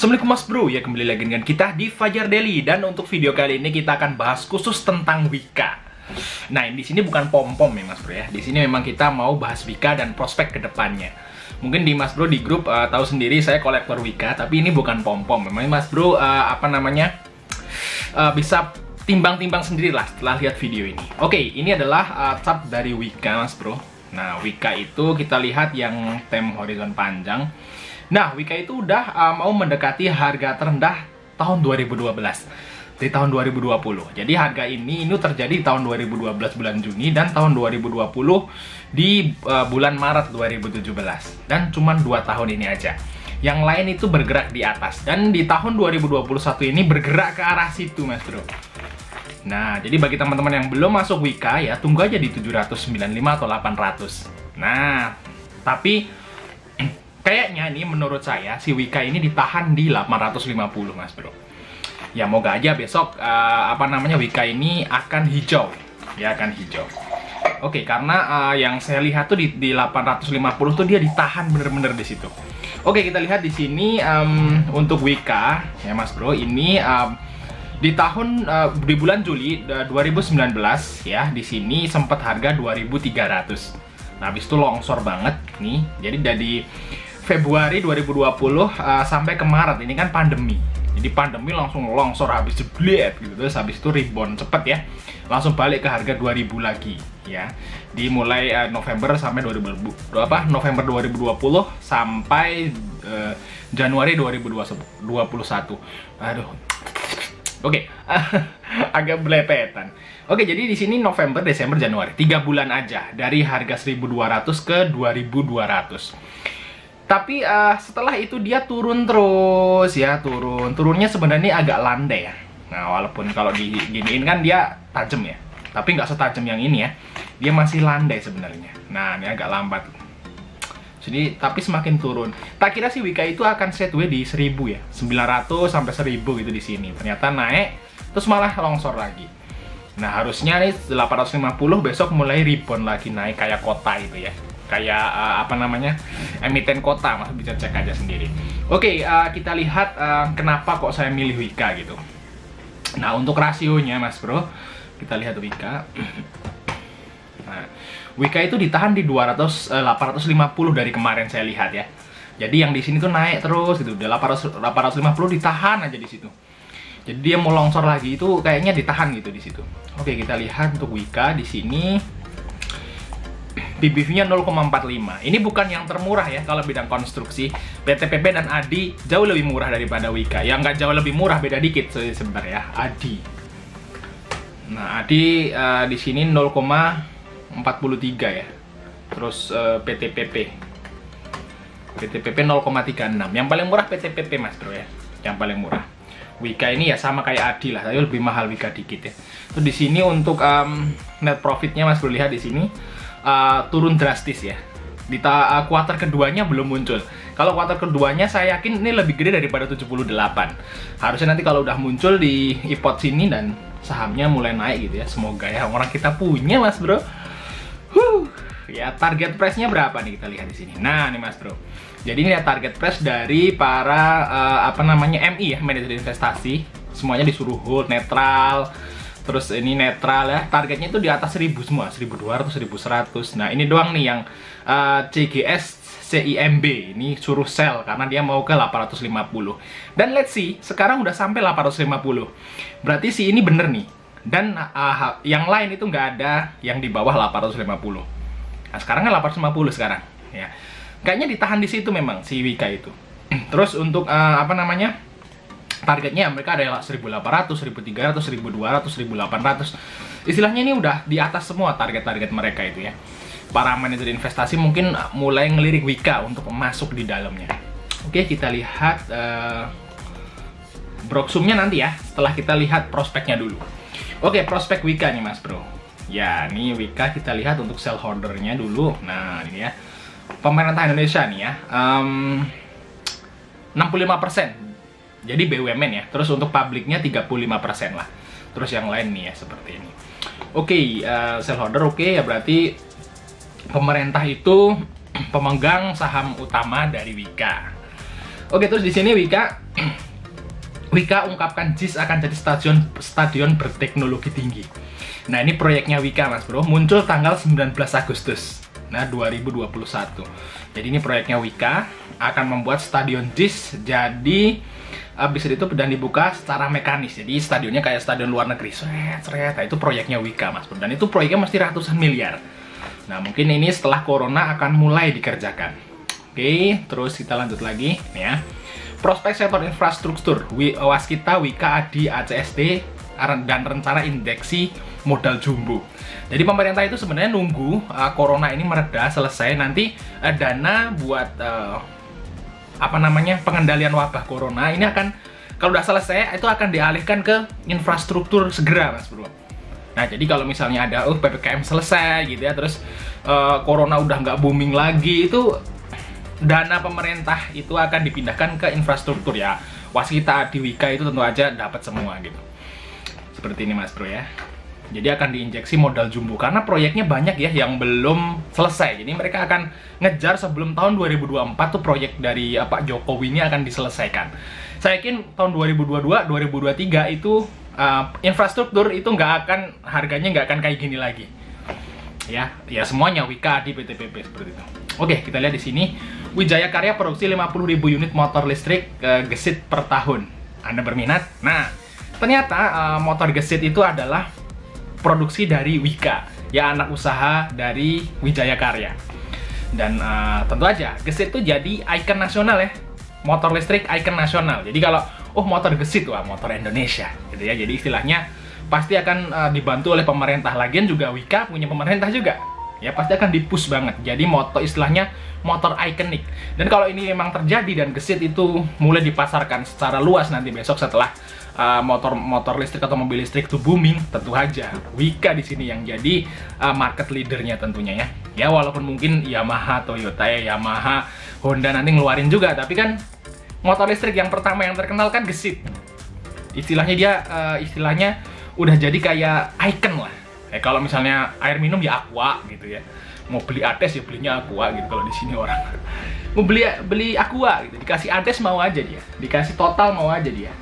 Assalamualaikum Mas Bro, ya kembali lagi dengan kita di Fajar Daily. Dan untuk video kali ini kita akan bahas khusus tentang Wika. Nah, di sini bukan pom-pom ya Mas Bro ya. Di sini memang kita mau bahas Wika dan prospek kedepannya. Mungkin di Mas Bro di grup tahu sendiri saya kolektor Wika, tapi ini bukan pom-pom. Memang Mas Bro bisa timbang-timbang sendiri lah setelah lihat video ini. Oke, ini adalah chart dari Wika Mas Bro. Nah, Wika itu kita lihat yang time horizon panjang. Nah, Wika itu udah mau mendekati harga terendah tahun 2012 di tahun 2020. Jadi harga ini terjadi di tahun 2012 bulan Juni dan tahun 2020 di bulan Maret 2017. Dan cuman 2 tahun ini aja. Yang lain itu bergerak di atas. Dan di tahun 2021 ini bergerak ke arah situ, Mas Bro. Nah, jadi bagi teman-teman yang belum masuk Wika ya, tunggu aja di 795 atau 800. Nah, tapi kayaknya nih menurut saya si Wika ini ditahan di 850 Mas Bro. Ya moga aja besok Wika ini akan hijau. Ya akan hijau. Oke, karena yang saya lihat tuh di 850 tuh dia ditahan bener-bener di situ. Oke, kita lihat di sini untuk Wika ya Mas Bro, ini di bulan Juli 2019 ya, di sini sempat harga 2.300. Nah, habis itu longsor banget nih. Jadi dari Februari 2020 sampai ke Maret ini kan pandemi. Jadi pandemi langsung longsor habis jeblet gitu. Terus habis itu rebound cepet ya. Langsung balik ke harga 2000 lagi ya. Dimulai November sampai November 2020 sampai Januari 2021. Aduh. Oke. Agak belepetan. Oke, jadi di sini November, Desember, Januari 3 bulan aja dari harga 1200 ke 2200. Tapi setelah itu dia turun terus ya, turunnya sebenarnya agak landai ya. Nah, walaupun kalau diginiin kan dia tajam ya, tapi nggak setajam yang ini ya. Dia masih landai sebenarnya. Nah, ini agak lambat. Jadi tapi semakin turun. Tak kira sih Wika itu akan setway di 1000 ya, 900 sampai 1000 gitu di sini. Ternyata naik, terus malah longsor lagi. Nah, harusnya nih 850 besok mulai rebound lagi, naik kayak kota itu ya. Kayak emiten kota, Mas bisa cek aja sendiri. Oke, kita lihat kenapa kok saya milih Wika gitu. Nah, untuk rasionya Mas Bro, kita lihat Wika. Nah, Wika itu ditahan di 850 dari kemarin saya lihat ya. Jadi yang di sini tuh naik terus gitu. Udah 850 ditahan aja di situ. Jadi dia mau longsor lagi itu kayaknya ditahan gitu di situ. Oke, kita lihat untuk Wika di sini. PBV-nya 0,45. Ini bukan yang termurah ya kalau bidang konstruksi. PTPP dan ADI jauh lebih murah daripada Wika. Yang nggak jauh lebih murah, beda dikit sebenarnya ya, ADI. Nah, ADI di sini 0,43 ya. Terus PTPP 0,36. Yang paling murah PTPP Mas Bro ya. Yang paling murah. Wika ini ya sama kayak ADI lah, tapi lebih mahal Wika dikit ya. Terus di sini untuk net profitnya Mas Bro lihat di sini. Turun drastis ya. Di kuartal keduanya belum muncul. Kalau kuartal keduanya saya yakin ini lebih gede daripada 78. Harusnya nanti kalau udah muncul di IPOT sini dan sahamnya mulai naik gitu ya. Semoga ya orang kita punya Mas Bro. Ya target price-nya berapa nih kita lihat di sini. Nah, nih Mas Bro. Jadi ini ya target price dari para MI ya, manajer investasi. Semuanya disuruh hold netral. Terus ini netral ya, targetnya itu di atas 1000 semua, 1200, 1100. Nah, ini doang nih yang CGS CIMB ini suruh sell karena dia mau ke 850. Dan let's see, sekarang udah sampai 850. Berarti si ini bener nih. Dan yang lain itu nggak ada yang di bawah 850. Nah, sekarang kan 850 sekarang ya. Kayaknya ditahan di situ memang si Wika itu. Terus untuk targetnya mereka ada 1800, 1300, 1200, 1800. Istilahnya ini udah di atas semua target-target mereka itu ya. Para manajer investasi mungkin mulai ngelirik Wika untuk masuk di dalamnya. Oke, kita lihat broksumnya nanti ya, setelah kita lihat prospeknya dulu. Oke, prospek Wika nih Mas Bro. Ya, ini Wika kita lihat untuk sell holdernya dulu. Nah, ini ya. Pemerintah Indonesia nih ya. 65%. Jadi BUMN ya, terus untuk publiknya 35% lah. Terus yang lain nih ya, seperti ini. Oke, shareholder oke ya, berarti pemerintah itu pemegang saham utama dari Wika. Oke, terus di sini Wika ungkapkan JIS akan jadi stadion berteknologi tinggi. Nah, ini proyeknya Wika, Mas Bro, muncul tanggal 19 Agustus. Nah, 2021. Jadi ini proyeknya Wika akan membuat stadion JIS jadi bisa ditutup dan dibuka secara mekanis. Jadi stadionnya kayak stadion luar negeri. Seret. Nah, itu proyeknya Wika, Mas Bro. Dan itu proyeknya mesti ratusan miliar. Nah, mungkin ini setelah corona akan mulai dikerjakan. Oke, terus kita lanjut lagi nih ya. Prospek sektor infrastruktur, Waskita, Wika, Adi, ACSD, dan rencana injeksi modal jumbo. Jadi pemerintah itu sebenarnya nunggu corona ini mereda, selesai, nanti dana buat pengendalian wabah corona ini akan, kalau udah selesai, itu akan dialihkan ke infrastruktur segera, Mas Bro. Nah, jadi kalau misalnya ada PPKM selesai gitu ya, terus corona udah nggak booming lagi, itu dana pemerintah itu akan dipindahkan ke infrastruktur ya. Waskita, Adi, Wika itu tentu aja dapat semua gitu. Seperti ini, Mas Bro ya. Jadi akan diinjeksi modal jumbo karena proyeknya banyak ya yang belum selesai. Jadi mereka akan ngejar sebelum tahun 2024 tuh proyek dari Pak Jokowi ini akan diselesaikan. Saya yakin tahun 2022, 2023 itu infrastruktur itu harganya nggak akan kayak gini lagi. Ya semuanya Wika, Adi, PTPP seperti itu. Oke, kita lihat di sini. Wijaya Karya produksi 50.000 unit motor listrik gesit per tahun. Anda berminat? Nah, ternyata motor gesit itu adalah produksi dari Wika, ya anak usaha dari Wijaya Karya. Dan tentu aja gesit itu jadi ikon nasional ya. Motor listrik ikon nasional. Jadi kalau motor gesit, wah motor Indonesia gitu ya. Jadi istilahnya pasti akan dibantu oleh pemerintah. Lagian juga Wika punya pemerintah juga. Ya pasti akan dipush banget. Jadi istilahnya motor ikonik. Dan kalau ini memang terjadi dan gesit itu mulai dipasarkan secara luas nanti besok setelah motor listrik atau mobil listrik itu booming, tentu aja Wika di sini yang jadi market leadernya tentunya ya. Ya walaupun mungkin Yamaha, Toyota, Yamaha, Honda nanti ngeluarin juga, tapi kan motor listrik yang pertama yang terkenal kan gesit. Istilahnya dia udah jadi kayak icon lah. Kalau misalnya air minum ya Aqua gitu ya. Mau beli Ades ya belinya Aqua gitu kalau di sini orang. Mau beli Aqua gitu, dikasih Ades mau aja dia, dikasih Total mau aja dia.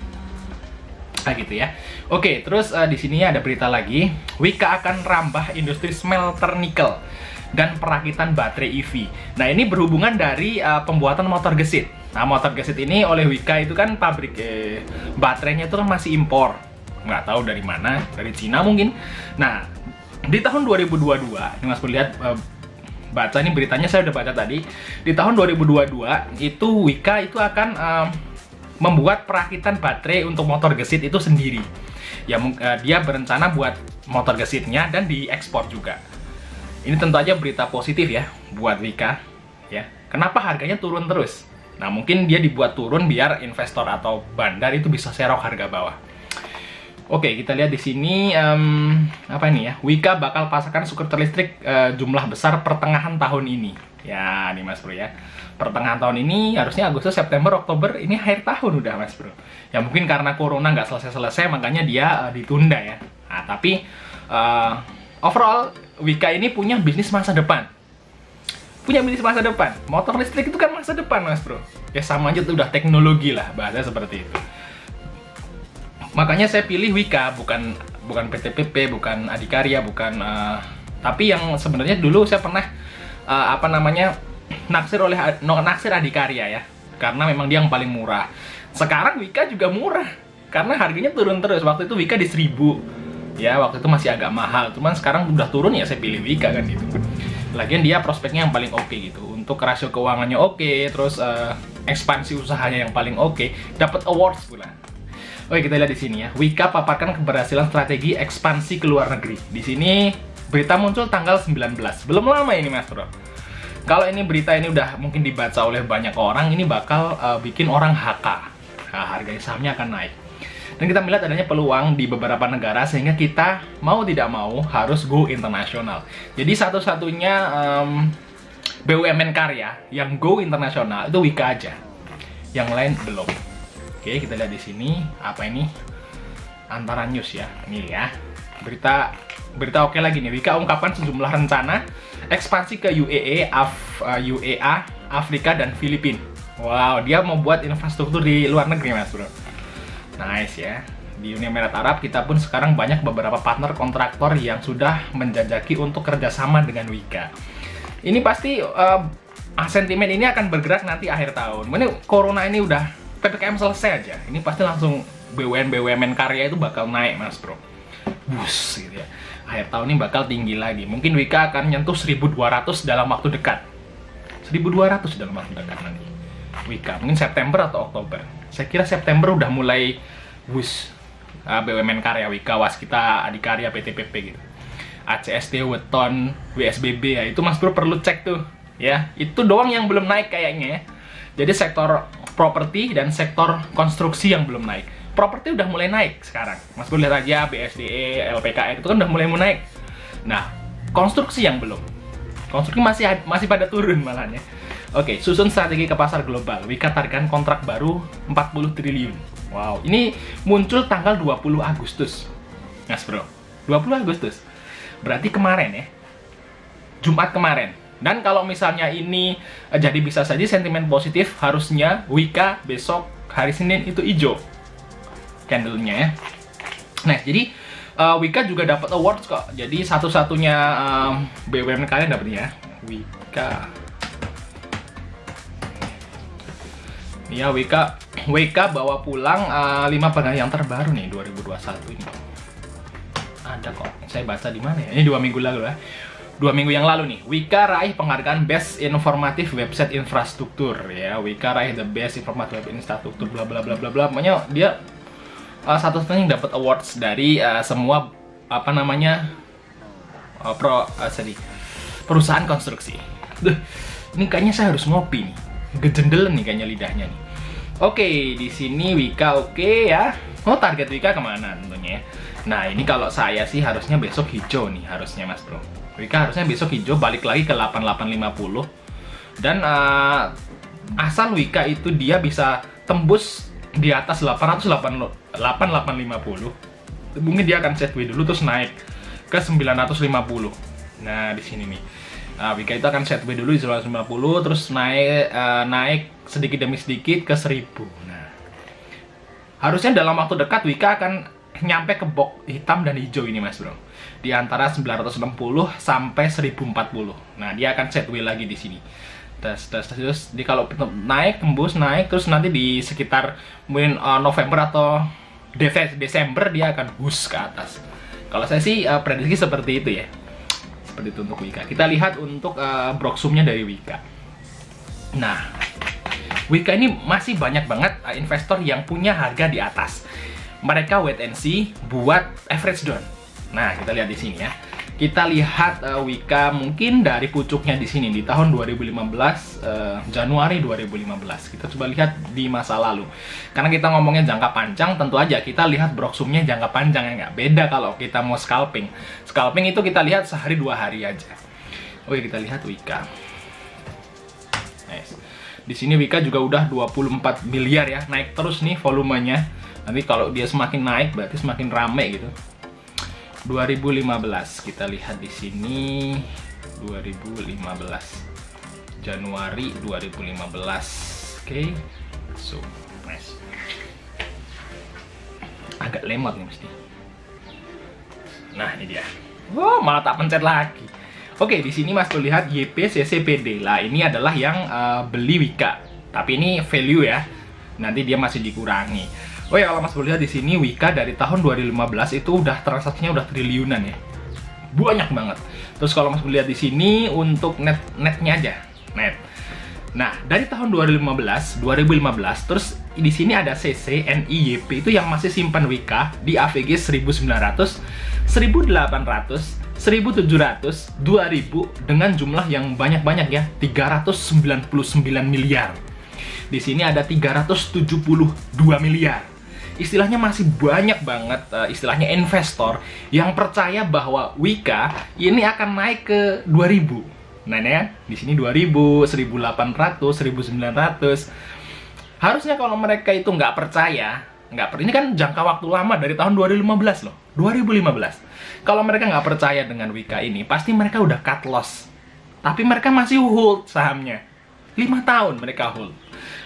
Nah gitu ya. Oke, terus di sini ada berita lagi. Wika akan rambah industri smelter nikel dan perakitan baterai EV. Nah, ini berhubungan dari pembuatan motor gesit. Nah, motor gesit ini oleh Wika itu kan pabrik baterainya itu kan masih impor. Nggak tahu dari mana, dari Cina mungkin. Nah, di tahun 2022, ini Mas lihat baca ini beritanya, saya udah baca tadi. Di tahun 2022 itu Wika itu akan membuat perakitan baterai untuk motor gesit itu sendiri. Ya dia berencana buat motor gesitnya dan diekspor juga. Ini tentu aja berita positif ya buat Wika ya. Kenapa harganya turun terus? Nah, mungkin dia dibuat turun biar investor atau bandar itu bisa serok harga bawah. Oke, kita lihat di sini apa ini ya? Wika bakal pasarkan skuter listrik jumlah besar pertengahan tahun ini. Ya, nih Mas Bro ya. Pertengahan tahun ini harusnya Agustus, September, Oktober, ini akhir tahun udah Mas Bro. Ya mungkin karena corona nggak selesai-selesai makanya dia ditunda ya. Nah, tapi overall Wika ini punya bisnis masa depan. Punya bisnis masa depan. Motor listrik itu kan masa depan Mas Bro. Ya sama aja tuh udah teknologi lah, bahasa seperti itu. Makanya saya pilih Wika, bukan PTPP, bukan Adikarya, bukan tapi yang sebenarnya dulu saya pernah naksir Adikarya ya, karena memang dia yang paling murah. Sekarang Wika juga murah karena harganya turun terus. Waktu itu Wika di 1000 ya, waktu itu masih agak mahal, cuman sekarang udah turun ya, saya pilih Wika kan gitu. Lagian dia prospeknya yang paling oke gitu, untuk rasio keuangannya oke, terus ekspansi usahanya yang paling oke, dapat awards pula. Oke, kita lihat di sini ya. Wika paparkan keberhasilan strategi ekspansi ke luar negeri. Di sini berita muncul tanggal 19. Belum lama ini Mas Bro. Kalau ini berita ini udah mungkin dibaca oleh banyak orang, ini bakal bikin orang HK. Nah, harga sahamnya akan naik. Dan kita melihat adanya peluang di beberapa negara sehingga kita mau tidak mau harus go internasional. Jadi satu-satunya BUMN karya yang go internasional itu Wika aja. Yang lain belum. Oke, kita lihat di sini apa ini? Antara News ya. Ini ya. Berita oke lagi nih. Wika ungkapkan sejumlah rencana ekspansi ke UEA, Afrika dan Filipina. Wow, dia mau buat infrastruktur di luar negeri, Mas Bro. Nice ya. Di Uni Emirat Arab kita pun sekarang banyak beberapa partner kontraktor yang sudah menjajaki untuk kerjasama dengan Wika. Ini pasti sentimen ini akan bergerak nanti akhir tahun. Ini corona ini udah PPKM selesai aja. Ini pasti langsung BUMN karya itu bakal naik, Mas Bro. Bus gitu ya. Akhir tahun ini bakal tinggi lagi. Mungkin Wika akan nyentuh 1.200 dalam waktu dekat. 1.200 dalam waktu dekat nanti. Wika, mungkin September atau Oktober. Saya kira September udah mulai BUMN karya Wika, Waskita, Adikarya, PTPP gitu. ACST, Weton, WSBB ya, itu Mas Bro perlu cek tuh ya. Itu doang yang belum naik kayaknya ya. Jadi sektor properti dan sektor konstruksi yang belum naik. Properti udah mulai naik sekarang. Mas Bro lihat aja BSDE, LPKN itu kan udah mulai naik. Nah, konstruksi yang belum. Konstruksi masih pada turun malahnya. Oke, susun strategi ke pasar global. Wika targetkan kontrak baru 40 triliun. Wow, ini muncul tanggal 20 Agustus. Mas Bro, 20 Agustus. Berarti kemarin ya. Jumat kemarin. Dan kalau misalnya ini jadi bisa saja sentimen positif, harusnya Wika besok hari Senin itu hijau candle-nya ya. Nah, jadi Wika juga dapat awards kok. Jadi satu-satunya BUMN kalian dapatnya Wika. Ya, WK bawa pulang 5 penghargaan yang terbaru nih 2021 ini. Ada kok. Saya baca di mana ya? Ini 2 minggu lalu ya. 2 minggu yang lalu nih, Wika raih penghargaan Best Informatif Website Infrastruktur ya. Wika raih the Best Informatif Web Infrastruktur bla bla bla bla bla. Makanya dia satu-satunya yang dapat awards dari semua apa namanya perusahaan konstruksi. Duh, ini kayaknya saya harus ngopi nih. Gejendelen nih kayaknya lidahnya nih. Oke, di sini Wika oke ya. Oh, target Wika kemana tentunya ya. Nah, ini kalau saya sih harusnya besok hijau nih, harusnya Mas Bro. Wika harusnya besok hijau, balik lagi ke 8850. Dan asal Wika itu dia bisa tembus di atas 8850, mungkin dia akan sideways dulu terus naik ke 950. Nah, di sini nih. Wika itu akan sideways dulu di 950 terus naik sedikit demi sedikit ke 1000. Nah, harusnya dalam waktu dekat Wika akan nyampe ke box hitam dan hijau ini, Mas Bro. Di antara 960 sampai 1040. Nah, dia akan sideways lagi di sini. Terus di kalau naik tembus naik terus nanti di sekitar mungkin November atau Desember dia akan boost ke atas. Kalau saya sih prediksi seperti itu ya. Seperti itu untuk Wika. Kita lihat untuk broksumnya dari Wika. Nah, Wika ini masih banyak banget investor yang punya harga di atas. Mereka wait and see buat average down. Nah, kita lihat di sini ya. Kita lihat Wika mungkin dari pucuknya di sini di tahun 2015, Januari 2015. Kita coba lihat di masa lalu. Karena kita ngomongnya jangka panjang, tentu aja kita lihat broksumnya jangka panjang ya, nggak beda kalau kita mau scalping. Scalping itu kita lihat sehari 2 hari aja. Oke, kita lihat Wika. Nice. Di sini Wika juga udah 24 miliar ya, naik terus nih volumenya. Nanti kalau dia semakin naik berarti semakin rame gitu. 2015 kita lihat di sini 2015 Januari 2015. Oke. So, nice. Agak lemot nih mesti. Nah, ini dia. Wow, malah tak pencet lagi. Oke, di sini Mas tuh lihat YPCCPD. Lah, ini adalah yang beli Wika. Tapi ini value ya. Nanti dia masih dikurangi. Oh ya, kalau Mas boleh lihat di sini Wika dari tahun 2015 itu udah transaksinya udah triliunan ya. Banyak banget. Terus kalau Mas boleh lihat di sini untuk netnya aja, net. Nah, dari tahun 2015 terus di sini ada CC, NIYP itu yang masih simpan Wika di AVG 1900, 1800, 1700, 2000 dengan jumlah yang banyak-banyak ya, 399 miliar. Di sini ada 372 miliar. Istilahnya masih banyak banget istilahnya investor yang percaya bahwa Wika ini akan naik ke 2000. Nah, ini ya, di sini 2000, 1800, 1900. Harusnya kalau mereka itu nggak percaya, ini kan jangka waktu lama dari tahun 2015 loh, 2015. Kalau mereka nggak percaya dengan Wika ini, pasti mereka udah cut loss. Tapi mereka masih hold sahamnya. 5 tahun mereka hold.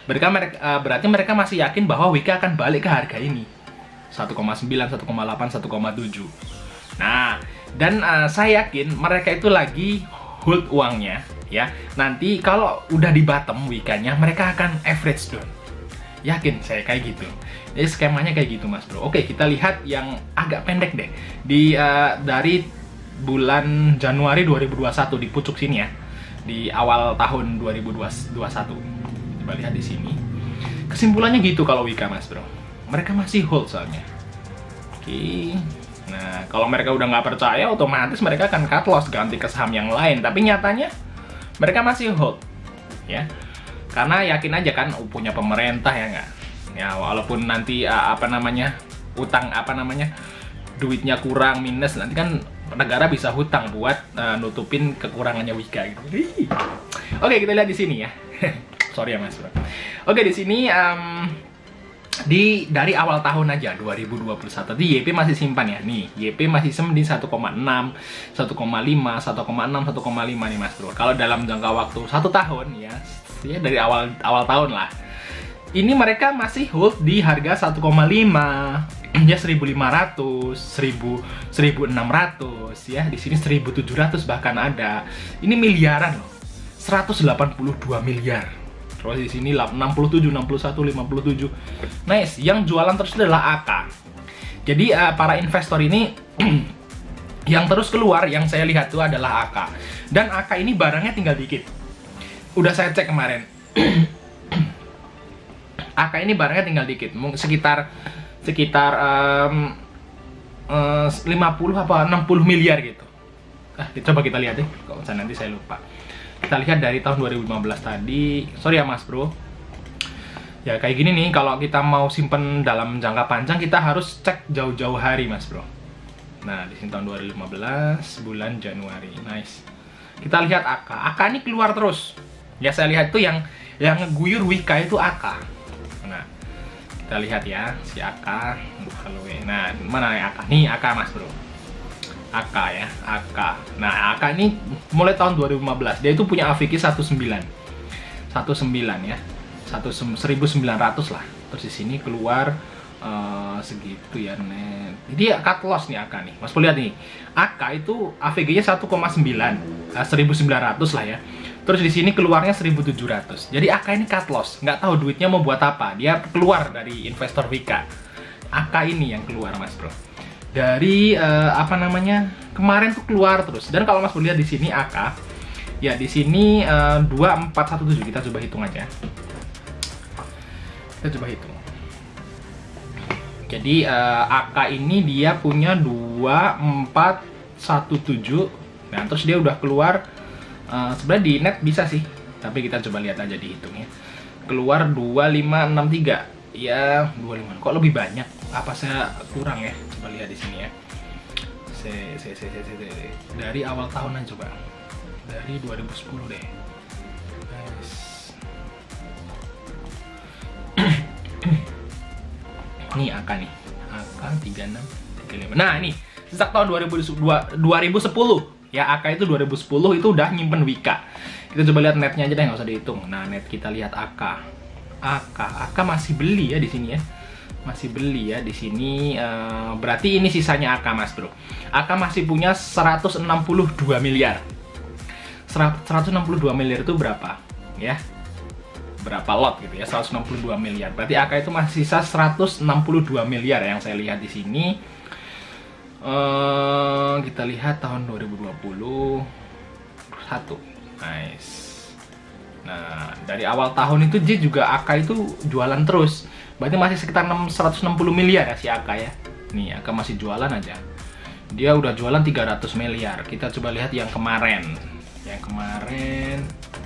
Berarti mereka masih yakin bahwa Wika akan balik ke harga ini. 1,9, 1,8, 1,7. Nah, dan saya yakin mereka itu lagi hold uangnya ya. Nanti kalau udah di bottom Wika-nya, mereka akan average down. Yakin saya kayak gitu. Jadi skemanya kayak gitu, Mas Bro. Oke, kita lihat yang agak pendek deh. Dari bulan Januari 2021 di pucuk sini ya. Di awal tahun 2021. Coba lihat di sini. Kesimpulannya gitu kalau Wika, Mas Bro. Mereka masih hold soalnya. Oke. Nah, kalau mereka udah nggak percaya, otomatis mereka akan cut loss, ganti ke saham yang lain. Tapi nyatanya mereka masih hold, ya. Karena yakin aja kan punya pemerintah ya nggak. Ya walaupun nanti duitnya kurang minus, nanti kan negara bisa hutang buat nutupin kekurangannya Wika gitu. Oke, kita lihat di sini ya. Sorry ya Mas Bro. Oke, di sini dari awal tahun aja 2021 di YP masih simpan ya. Nih, YP masih simpan di 1,6, 1,5, 1,6, 1,5 nih Mas Bro. Kalau dalam jangka waktu 1 tahun ya dari awal tahun lah. Ini mereka masih hold di harga 1,5. Ya 1.500, 1.600 ya. Di sini 1.700 bahkan ada. Ini miliaran loh. 182 miliar. Terus di sini 67, 61, 57. Nice. Yang jualan terus adalah AK. Jadi para investor ini yang terus keluar yang saya lihat itu adalah AK. Dan AK ini barangnya tinggal dikit. Udah saya cek kemarin. AK ini barangnya tinggal dikit. Sekitar 50 apa 60 miliar gitu. Coba kita lihat deh. Kalau nanti saya lupa. Kita lihat dari tahun 2015 tadi. Sorry ya Mas Bro. Ya kayak gini nih, kalau kita mau simpen dalam jangka panjang kita harus cek jauh-jauh hari Mas Bro. Nah, di sini tahun 2015 bulan Januari. Nice. Kita lihat AK. AK ini keluar terus. Ya saya lihat itu yang ngeguyur Wika itu AK. Nah, kita lihat ya si AK. Nah, mana nih AK? Nih AK Mas Bro. AK ya, AK. Nah, AK ini mulai tahun 2015. Dia itu punya AVG 19 ya. 1900 lah. Terus di sini keluar segitu ya, net. Jadi ya cut loss nih AK nih. Mas boleh lihat nih. AK itu AVG-nya 1,9. 1900 lah ya. Terus di sini keluarnya 1.700. Jadi AK ini cut loss. Nggak tahu duitnya mau buat apa. Dia keluar dari investor Wika. AK ini yang keluar Mas Bro. Dari kemarin tuh keluar terus. Dan kalau Mas lihat di sini AK, ya di sini 2417. Kita coba hitung aja. Kita coba hitung. Jadi AK ini dia punya 2417. Nah, terus dia udah keluar sebenarnya di net bisa sih. Tapi kita coba lihat aja dihitungnya. Keluar 2563. Ya, 25. Kok lebih banyak? Apa saya kurang ya? Coba lihat di sini ya. Dari awal tahunan coba. Dari 2010 deh. Nih AK nih. AK 3635. Nah, ini sejak tahun 2010 ya, AK itu 2010 itu udah nyimpen Wika. Kita coba lihat netnya aja deh, nggak usah dihitung. Nah, net kita lihat AK masih beli ya di sini ya. Masih beli ya di sini. Berarti ini sisanya AK Mas Bro. AK masih punya 162 miliar. 162 miliar itu berapa? Ya. Berapa lot gitu ya? 162 miliar. Berarti AK itu masih sisa 162 miliar yang saya lihat di sini. Kita lihat tahun 2021. Nice. Nah, dari awal tahun itu dia juga AK itu jualan terus. Berarti masih sekitar 160 miliar ya si AK ya. Nih, AK masih jualan aja. Dia udah jualan 300 miliar. Kita coba lihat yang kemarin. Yang kemarin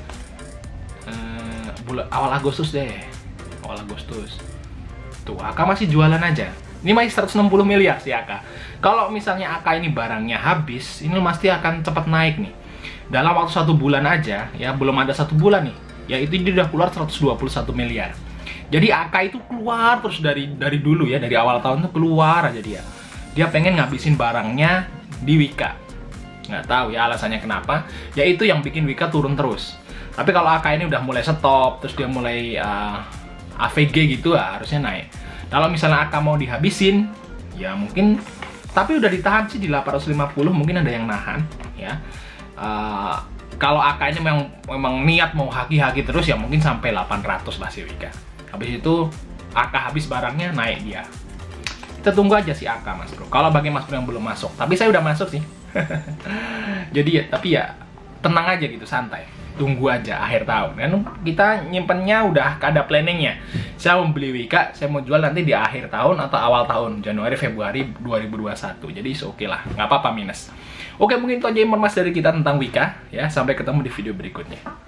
awal Agustus deh. Awal Agustus. Tuh, AK masih jualan aja. Ini masih 160 miliar si AK. Kalau misalnya AK ini barangnya habis, ini pasti akan cepat naik nih. Dalam waktu 1 bulan aja, ya belum ada 1 bulan nih, ya itu dia udah keluar 121 miliar. Jadi AK itu keluar terus dari dulu ya, dari awal tahun tuh keluar aja dia. Dia pengen ngabisin barangnya di Wika. Nggak tahu ya alasannya kenapa. Ya itu yang bikin Wika turun terus. Tapi kalau AK ini udah mulai stop, terus dia mulai AVG gitu ya, harusnya naik. Kalau misalnya AK mau dihabisin, ya mungkin, tapi udah ditahan sih di 850, mungkin ada yang nahan ya. Kalau AK ini memang niat mau haki-haki terus, ya mungkin sampai 800 lah si Wika. Habis itu AK habis barangnya, naik dia. Kita tunggu aja si AK, Mas Bro. Kalau bagi Mas Bro yang belum masuk, tapi saya udah masuk sih. Jadi ya, tapi ya tenang aja gitu, santai. Tunggu aja akhir tahun. Kan kita nyimpennya udah ada planningnya. Saya mau beli Wika, saya mau jual nanti di akhir tahun atau awal tahun, Januari Februari 2021. Jadi oke lah, nggak apa-apa minus. Oke, mungkin itu aja informasi dari kita tentang Wika ya. Sampai ketemu di video berikutnya.